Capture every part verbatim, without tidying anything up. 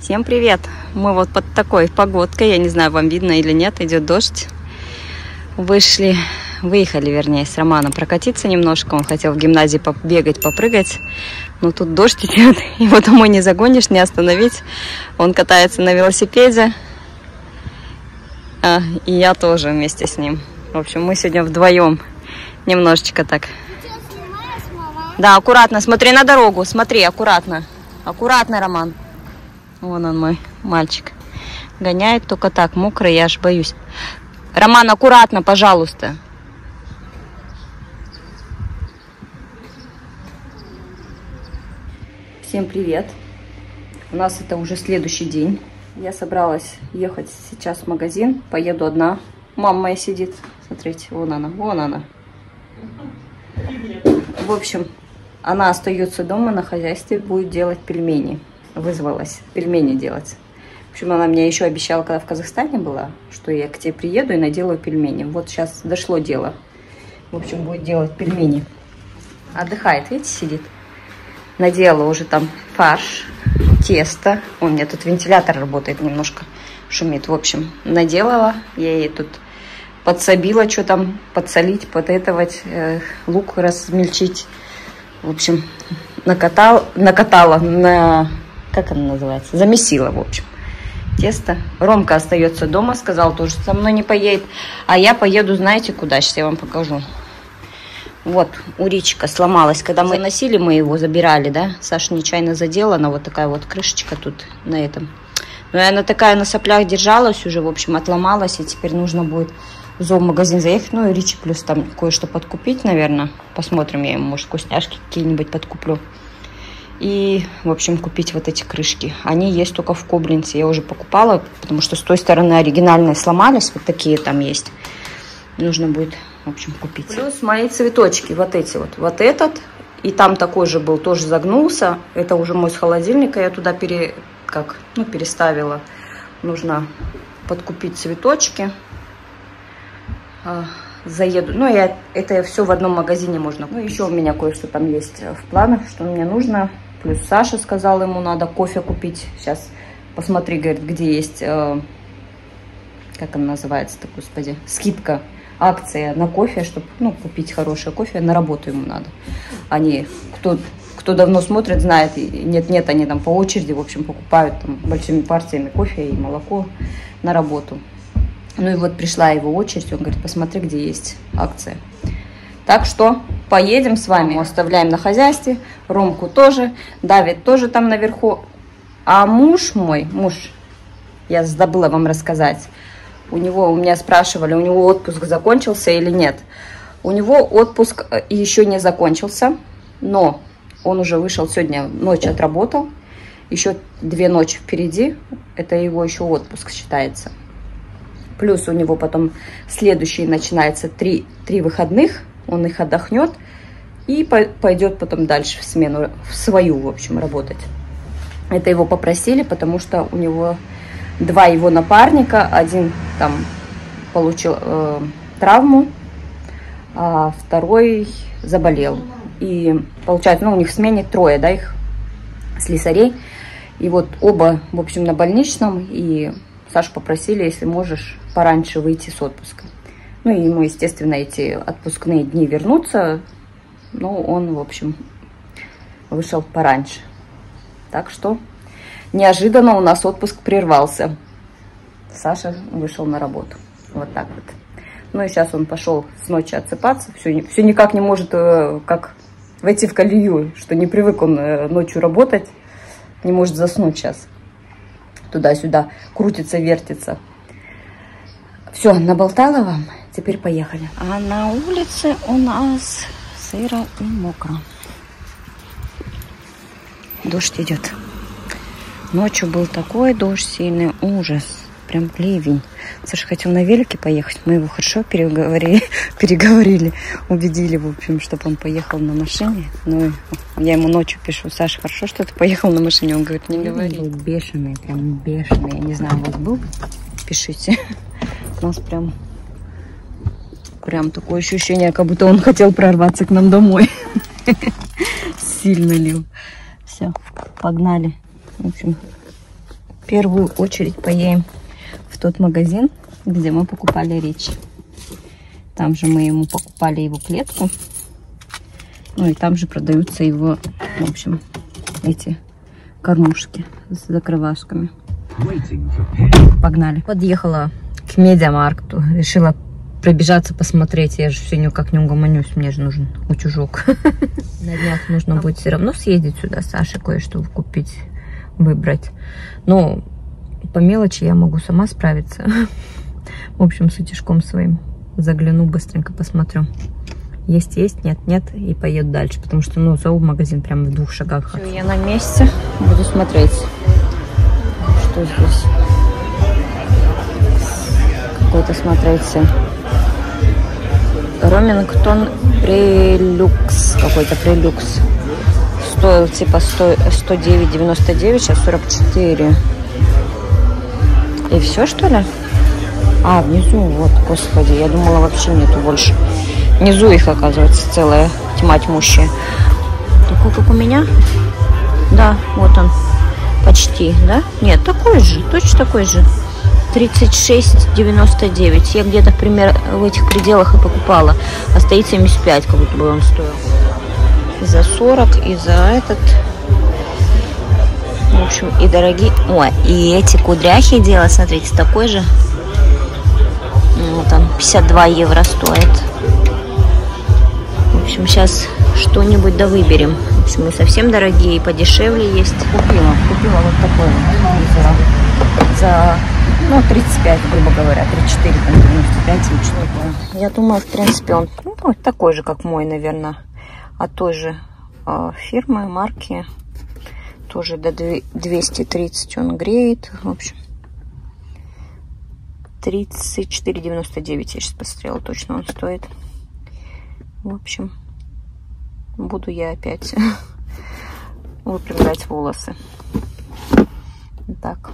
Всем привет! Мы вот под такой погодкой, я не знаю, вам видно или нет, идет дождь. Вышли, выехали, вернее, с Романом прокатиться немножко. Он хотел в гимназии побегать, попрыгать. Но тут дождь идет, его домой не загонишь, не остановить. Он катается на велосипеде. А, и я тоже вместе с ним. В общем, мы сегодня вдвоем немножечко так. Да, аккуратно, смотри на дорогу, смотри, аккуратно. Аккуратно, Роман. Вон он мой мальчик. Гоняет только так, мокрый, я аж боюсь. Роман, аккуратно, пожалуйста. Всем привет. У нас это уже следующий день. Я собралась ехать сейчас в магазин. Поеду одна. Мама моя сидит. Смотрите, вон она, вон она. В общем, она остается дома на хозяйстве, будет делать пельмени. Вызвалась пельмени делать. В общем, она мне еще обещала, когда в Казахстане была, что я к тебе приеду и наделаю пельмени. Вот сейчас дошло дело. В общем, будет делать пельмени. Отдыхает, видите, сидит. Наделала уже там фарш, тесто. У меня тут вентилятор работает, немножко шумит. В общем, наделала. Я ей тут подсобила, что там, подсолить, подэтовать, э, лук размельчить. В общем, накатал, накатала на... Как она называется? Замесила, в общем, тесто. Ромка остается дома, сказал, тоже со мной не поедет. А я поеду, знаете, куда? Сейчас я вам покажу. Вот, у Ричика сломалась. Когда мы носили, мы его забирали, да? Саша нечаянно задела, она вот такая вот крышечка тут на этом. Но она такая на соплях держалась уже, в общем, отломалась. И теперь нужно будет в зоомагазин заехать. Ну и Ричи плюс там кое-что подкупить, наверное. Посмотрим, я ему, может, вкусняшки какие-нибудь подкуплю. И, в общем, купить вот эти крышки. Они есть только в Кобленце. Я уже покупала, потому что с той стороны оригинальные сломались. Вот такие там есть. Нужно будет, в общем, купить. Плюс мои цветочки. Вот эти вот. Вот этот. И там такой же был, тоже загнулся. Это уже мой с холодильника. Я туда пере... как? Ну, переставила. Нужно подкупить цветочки. Заеду. Ну, я... это все в одном магазине можно. Ну, еще у меня кое-что там есть в планах, что мне нужно. Плюс Саша сказал, ему надо кофе купить. Сейчас посмотри, говорит, где есть, э, как она называется-то, господи, скидка, акция на кофе, чтобы, ну, купить хорошее кофе. На работу ему надо. Они, кто, кто давно смотрит, знает, нет-нет, они там по очереди, в общем, покупают там большими партиями кофе и молоко на работу. Ну и вот пришла его очередь, он говорит, посмотри, где есть акция. Так что поедем с вами, оставляем на хозяйстве, Ромку тоже, Давид тоже там наверху. А муж мой, муж, я забыла вам рассказать, у него, у меня спрашивали, у него отпуск закончился или нет. У него отпуск еще не закончился, но он уже вышел сегодня, ночь отработал, еще две ночи впереди, это его еще отпуск считается. Плюс у него потом следующий начинается три, три выходных, он их отдохнет и пойдет потом дальше в смену, в свою, в общем, работать. Это его попросили, потому что у него два его напарника, один там получил э, травму, а второй заболел. И получается, ну, у них в смене трое, да, их слесарей. И вот оба, в общем, на больничном, и Сашу попросили, если можешь, пораньше выйти с отпуска. Ну, и ему, естественно, эти отпускные дни вернутся. Но он, в общем, вышел пораньше. Так что неожиданно у нас отпуск прервался. Саша вышел на работу. Вот так вот. Ну, и сейчас он пошел с ночи отсыпаться. Все, все никак не может как войти в колею, что не привык он ночью работать. Не может заснуть сейчас. Туда-сюда крутится, вертится. Все, наболтала вам. Теперь поехали. А на улице у нас сыро и мокро. Дождь идет. Ночью был такой дождь сильный, ужас. Прям ливень. Саша хотел на велике поехать. Мы его хорошо переговорили, переговорили, убедили, в общем, чтобы он поехал на машине. Ну, я ему ночью пишу: Саша, хорошо, что ты поехал на машине? Он говорит, не говори. Был бешеный, прям бешеный. Я не знаю, у вас был? Пишите. У нас прям, прям такое ощущение, как будто он хотел прорваться к нам домой. Сильно лил. Все, погнали. В общем, В первую очередь поедем в тот магазин, где мы покупали Ричи. Там же мы ему покупали его клетку. Ну и там же продаются его, в общем, эти кормушки с закрывашками. Погнали. Подъехала к Медиамаркту. Решила пробежаться, посмотреть. Я же все никак не угомонюсь. Мне же нужен утюжок. На днях нужно будет все равно съездить сюда, Саше кое-что купить, выбрать. Но по мелочи я могу сама справиться. В общем, с утюжком своим. Загляну быстренько, посмотрю. Есть, есть, нет, нет. И поеду дальше. Потому что, ну, зоомагазин прямо в двух шагах. Все, я на месте. Буду смотреть, что здесь. Какой-то смотреть. Ромингтон Прелюкс. Какой-то Прелюкс. Стоил типа сто девять девяносто девять, сейчас сорок четыре. И все, что ли? А, внизу, вот, господи, я думала, вообще нету больше. Внизу их, оказывается, целая тьма тьмущая. Такой, как у меня? Да, вот он. Почти, да? Нет, такой же, точно такой же. тридцать шесть девяносто девять. Я где-то, пример, в этих пределах и покупала. А стоит семьдесят пять, как будто бы он стоил. И за сорок, и за этот. В общем, и дорогие. Ой, и эти кудряхи делать, смотрите, такой же. Вот он, пятьдесят два евро стоит. В общем, сейчас что-нибудь да выберем. В общем, и совсем дорогие, и подешевле есть. Купила, купила вот такой вот. За, ну, тридцать пять, грубо говоря, тридцать четыре, там, девяносто пять или что такое. Я думаю, в принципе, он, ну, такой же, как мой, наверное. От той же э, фирмы, марки. Тоже до двести тридцать он греет. В общем, тридцать четыре девяносто девять. Я сейчас посмотрела, точно он стоит. В общем, буду я опять выпрямлять волосы. Так.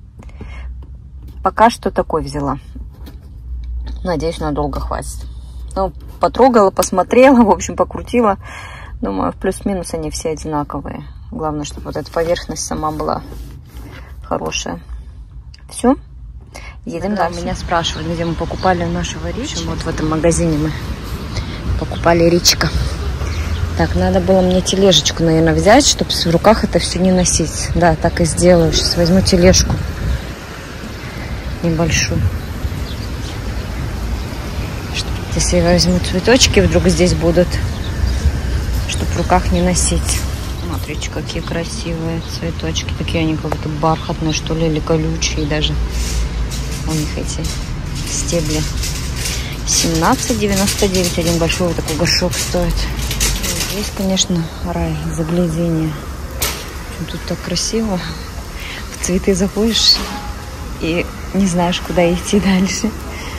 Пока что такой взяла. Надеюсь, надолго хватит. Ну, потрогала, посмотрела, в общем, покрутила. Думаю, плюс-минус они все одинаковые. Главное, чтобы вот эта поверхность сама была хорошая. Все. Едем Когда дальше. Меня спрашивают, где мы покупали нашего Ричи. Вот в этом магазине мы покупали Ричика. Так, надо было мне тележечку, наверное, взять, чтобы в руках это все не носить. Да, так и сделаю. Сейчас возьму тележку небольшую. Если я возьму цветочки, вдруг здесь будут, чтобы в руках не носить. Смотрите, какие красивые цветочки. Такие они как будто бархатные, что ли, или колючие даже. У них эти стебли. семнадцать девяносто девять. Один большой вот такой горшок стоит. Здесь, конечно, рай, заглядение. Тут так красиво. В цветы заходишь и не знаешь, куда идти дальше.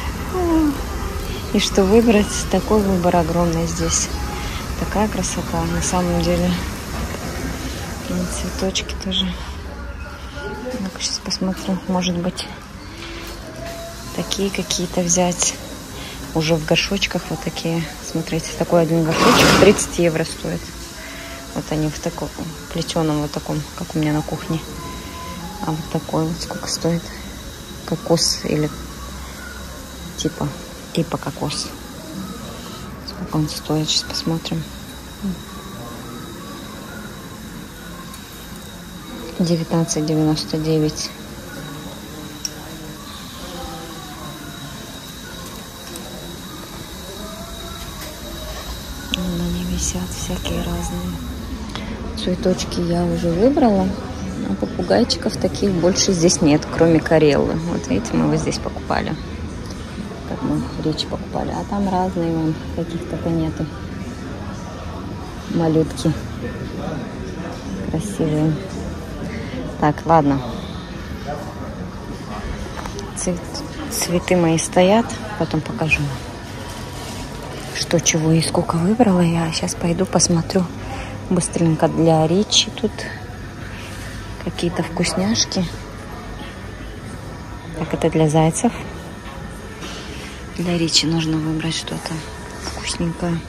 И что выбрать, такой выбор огромный здесь. Такая красота на самом деле. И цветочки тоже. Ну-ка, сейчас посмотрю. Может быть, такие какие-то взять. Уже в горшочках вот такие. Смотрите, такой один горшочек тридцать евро стоит. Вот они в таком плетеном вот таком, как у меня на кухне. А вот такой вот сколько стоит? Кокос или типа... Типа кокос. Сколько он стоит, сейчас посмотрим. девятнадцать девяносто девять. Они висят всякие разные. Цветочки я уже выбрала. А попугайчиков таких больше здесь нет, кроме Кареллы. Вот видите, мы его здесь покупали. Как мы Ричи покупали. А там разные вон, каких-то нету. Малютки. Красивые. Так, ладно. Цвет, цветы мои стоят. Потом покажу, что, чего и сколько выбрала. Я сейчас пойду посмотрю быстренько для Ричи. Тут какие-то вкусняшки. Так, это для зайцев. Для Ричи нужно выбрать что-то вкусненькое.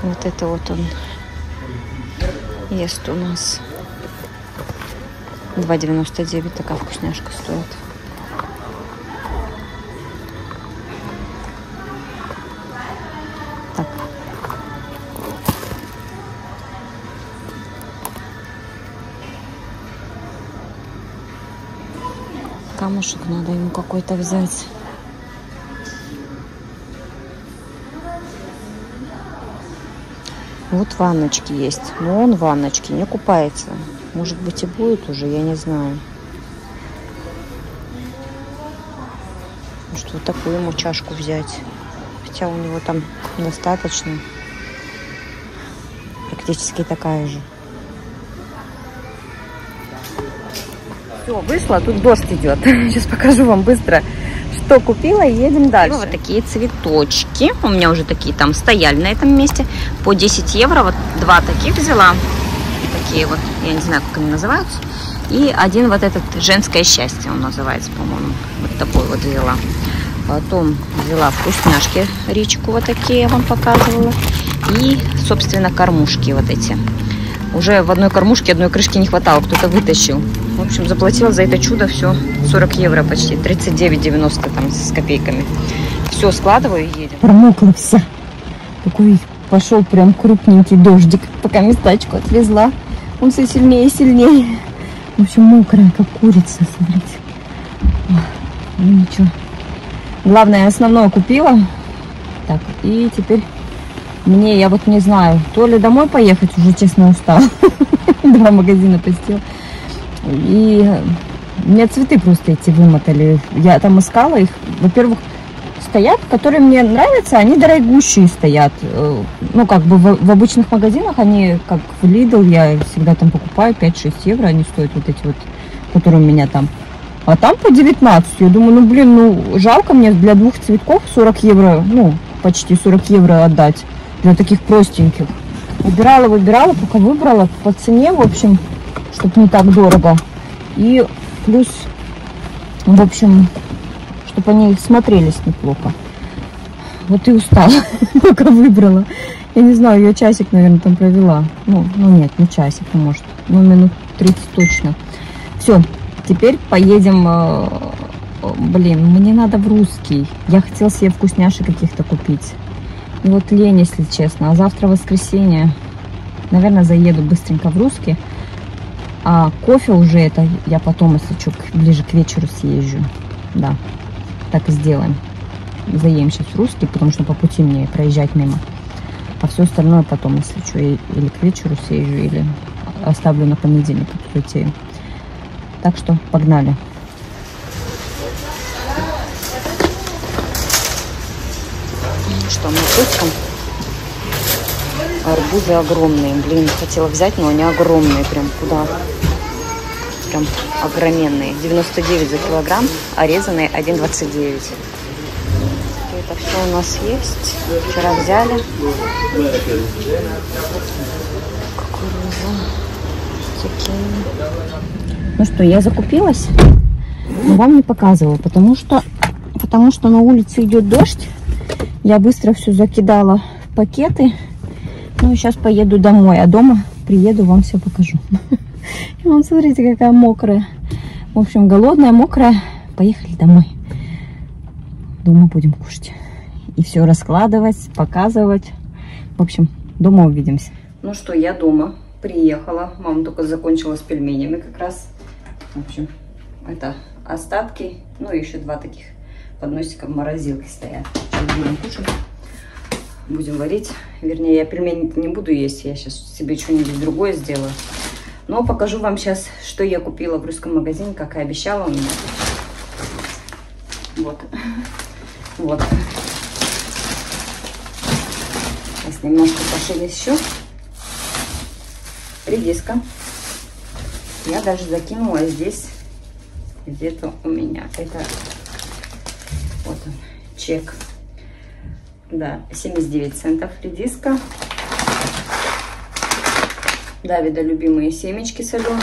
Вот это вот он ест у нас. два девяносто девять такая вкусняшка стоит. Так. Камушек надо ему какой-то взять. Вот ванночки есть. Но он в ванночке не купается. Может быть и будет уже, я не знаю. Может, вот такую ему чашку взять. Хотя у него там достаточно. Практически такая же. Все, вышла, тут дождь идет. Сейчас покажу вам быстро, что купила, и едем дальше. Вот такие цветочки. У меня уже такие там стояли на этом месте. По десять евро. Вот два таких взяла. Такие вот, я не знаю, как они называются. И один вот этот «Женское счастье» он называется, по-моему. Вот такой вот взяла. Потом взяла вкусняшки Ричку, вот такие я вам показывала. И, собственно, кормушки вот эти. Уже в одной кормушке одной крышки не хватало, кто-то вытащил. В общем, заплатила за это чудо все сорок евро почти, тридцать девять девяносто там с копейками. Все, складываю и едем. Промокла вся. Такой пошел прям крупненький дождик, пока местачку отвезла. Он все сильнее и сильнее. В общем, мокрая, как курица, смотрите. Ну ничего. Главное, основное купила. Так, и теперь мне, я вот не знаю, то ли домой поехать, уже честно устала. Два магазина посетила. И мне цветы просто эти вымотали. Я там искала их. Во-первых, стоят, которые мне нравятся, они дорогущие стоят. Ну, как бы в, в обычных магазинах они, как в Lidl, я всегда там покупаю пять-шесть евро, они стоят вот эти вот, которые у меня там. А там по девятнадцать. Я думаю, ну, блин, ну, жалко мне для двух цветков сорок евро, ну, почти сорок евро отдать для таких простеньких. Выбирала, выбирала, пока выбрала по цене, в общем, чтобы не так дорого. И плюс, в общем, чтобы они смотрелись неплохо. Вот и устала, пока выбрала. Я не знаю, я часик, наверное, там провела. Ну, ну нет, не часик, ну, может, ну, минут тридцать точно. Все, теперь поедем. Блин, мне надо в Русский. Я хотела себе вкусняшек каких-то купить. И вот лень, если честно. А завтра воскресенье. Наверное, заеду быстренько в Русский. А кофе уже это я потом, если что, ближе к вечеру съезжу. Да, так и сделаем. Заем сейчас в Русский, потому что по пути мне проезжать мимо. А все остальное потом, если что, или к вечеру съезжу, или оставлю на понедельник эту затею. Так что погнали. Что мы купим? Арбузы огромные. Блин, хотела взять, но они огромные. Прям куда? Прям огроменные. девяносто девять за килограмм, а резанные один двадцать девять. Это все у нас есть. Вчера взяли. Кукуруза. Ну что, я закупилась, но вам не показывала, потому что, потому что на улице идет дождь. Я быстро все закидала в пакеты. Ну и сейчас поеду домой, а дома приеду, вам все покажу. И вон, смотрите, какая мокрая. В общем, голодная, мокрая. Поехали домой. Дома будем кушать. И все раскладывать, показывать. В общем, дома увидимся. Ну что, я дома. Приехала. Мама только закончила с пельменями как раз. В общем, это остатки. Ну и еще два таких подносика в морозилке стоят. Сейчас будем кушать. Будем варить. Вернее, я пельмени не буду есть. Я сейчас себе что-нибудь другое сделаю. Но покажу вам сейчас, что я купила в русском магазине, как и обещала у меня. Вот. Вот. Сейчас немножко пошелещу. Редиска. Я даже закинула здесь где-то у меня. Это вот он, чек. Да, семьдесят девять центов редиска. Давида любимые семечки соленые.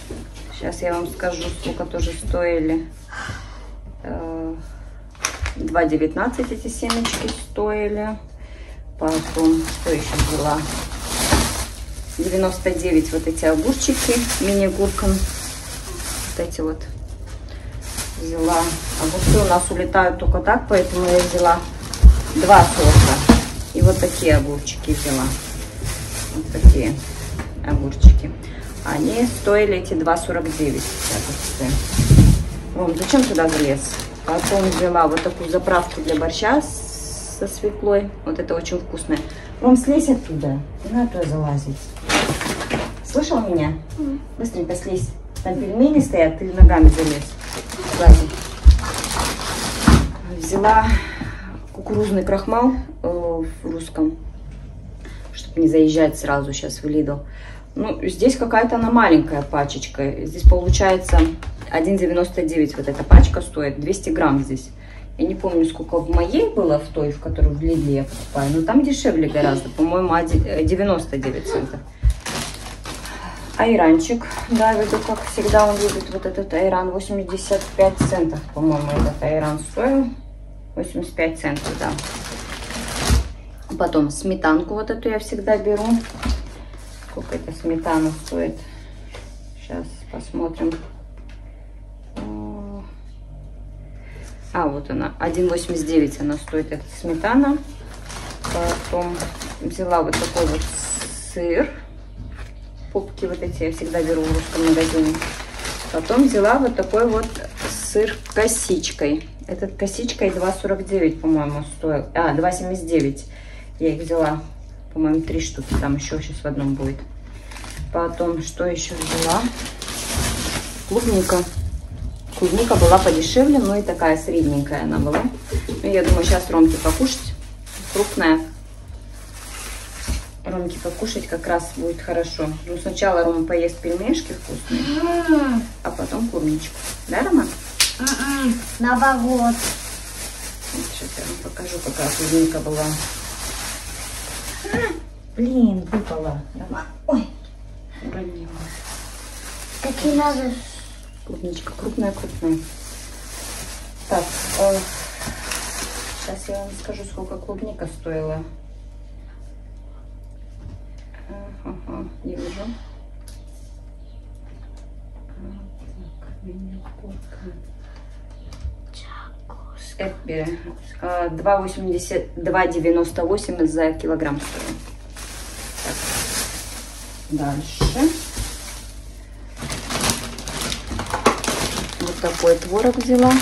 Сейчас я вам скажу, сколько тоже стоили. два девятнадцать эти семечки стоили. Потом, что еще взяла? девяносто девять вот эти огурчики, мини-гурком. Вот эти вот взяла. Огурцы у нас улетают только так, поэтому я взяла два сорта. И вот такие огурчики взяла. Вот такие огурчики. Они стоили эти два сорок девять. Ром, зачем туда залез? Потом взяла вот такую заправку для борща со свеклой. Вот это очень вкусное. Ром, слезь оттуда. Не надо туда залазить. Слышал меня? Mm. Быстренько слезь. Там пельмени стоят, ты ногами залез. Лази. Взяла кукурузный крахмал э, в русском, чтобы не заезжать сразу сейчас в Lidl. Ну, здесь какая-то она маленькая пачечка. Здесь получается один девяносто девять вот эта пачка стоит, двести грамм здесь. Я не помню, сколько в моей было, в той, в которую в Lidl я покупаю, но там дешевле гораздо, по-моему, девяносто девять центов. Айранчик, да, виду, как всегда он любит вот этот айран, восемьдесят пять центов, по-моему, этот айран стоил, восемьдесят пять центов, да. Потом сметанку вот эту я всегда беру. Сколько эта сметана стоит? Сейчас посмотрим. А, вот она, один восемьдесят девять она стоит, эта сметана. Потом взяла вот такой вот сыр. Попки вот эти я всегда беру в русском магазине. Потом взяла вот такой вот сыр косичкой. Этот косичкой два сорок девять, по-моему, стоил. А, два семьдесят девять. Я их взяла, по-моему, три штуки. Там еще сейчас в одном будет. Потом, что еще взяла? Клубника. Клубника была подешевле, но и такая средненькая она была. Ну, я думаю, сейчас Ромке покушать. Крупная. Ромке покушать как раз будет хорошо. Ну, сначала Рома поест пельмешки вкусные, mm-hmm. а потом клубничку. Да, Рома? Mm-mm. Наоборот. Вот, сейчас я вам покажу, какая клубника была. Блин, выпала. Рома. Ой, уронила. Какие надо? Клубничка крупная-крупная. Так, э, сейчас я вам скажу, сколько клубника стоила. Ага, не вижу. Эппи. два восемьдесят, два девяносто восемь за килограмм стоит. Так. Дальше. Вот такой творог взяла.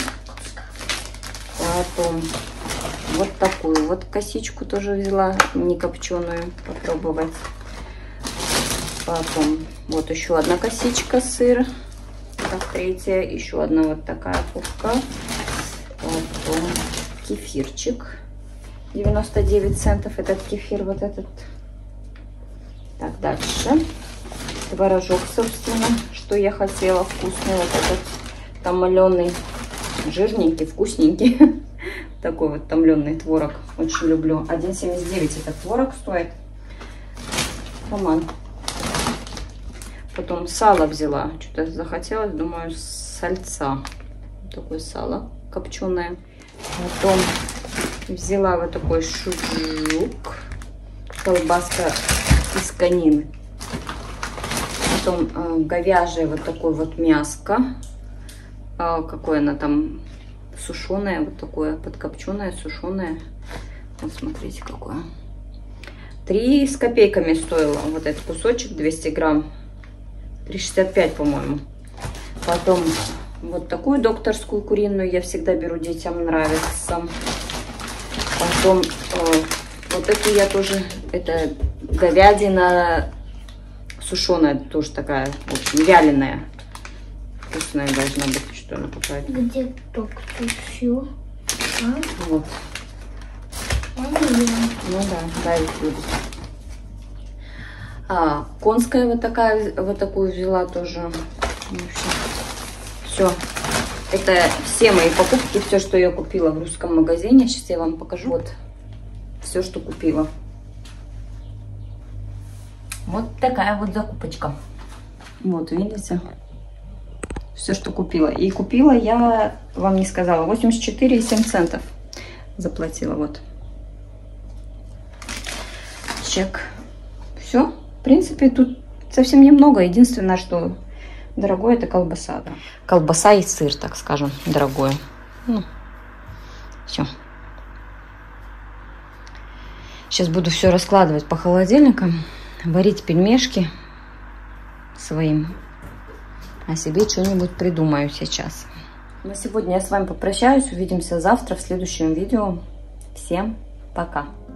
Потом вот такую вот косичку тоже взяла, не копченую, попробовать. Потом вот еще одна косичка сыр. Так, третья. Еще одна вот такая пупка. Потом кефирчик. девяносто девять центов этот кефир, вот этот. Так, дальше. Творожок, собственно, что я хотела. Вкусный вот этот томленый. Жирненький, вкусненький. Такой вот томленый творог. Очень люблю. один семьдесят девять этот творог стоит. Роман. Потом сало взяла. Что-то захотелось, думаю, сальца. Такое сало копченое. Потом взяла вот такой шуджук. Колбаска из конины. Потом э, говяжье вот такое вот мяско. Э, какое она там сушеное. Вот такое подкопченое, сушеное. Вот смотрите какое. Три с копейками стоило вот этот кусочек, двести грамм. три шестьдесят пять, по-моему. Потом вот такую докторскую куриную я всегда беру, детям нравится. Потом э, вот эту я тоже, это говядина сушеная, тоже такая, в общем, вяленая. Вкусная должна быть, что она какая-то. Где доктор все? А? Вот. А, ну да, да, их любит. А, конская вот такая, вот такую взяла тоже. Все. Это все мои покупки, все, что я купила в русском магазине. Сейчас я вам покажу. Вот все, что купила. Вот такая вот закупочка. Вот, видите? Все, что купила. И купила я, вам не сказала, восемьдесят четыре и семь центов. заплатила, вот. Чек. Все. В принципе, тут совсем немного. Единственное, что дорогое, это колбаса. Да. Колбаса и сыр, так скажем, дорогое. Ну, все. Сейчас буду все раскладывать по холодильникам, варить пельмешки своим, а себе что-нибудь придумаю сейчас. На сегодня я с вами попрощаюсь. Увидимся завтра в следующем видео. Всем пока!